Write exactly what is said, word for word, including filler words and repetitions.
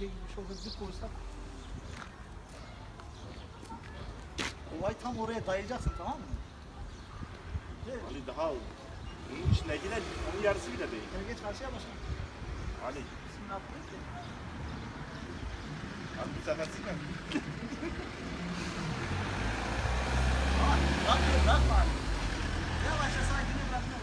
gibi şoför bir koysak. Olay tam oraya dayayacaksın, tamam mı? Ali daha bunun içine giren onun yarısı bile değil. Gel geç karşıya başla. Ali. Bismillah. Abi bu sefer silmem. Bak, bırakma, bırakma. Yavaşça sakin bırakma.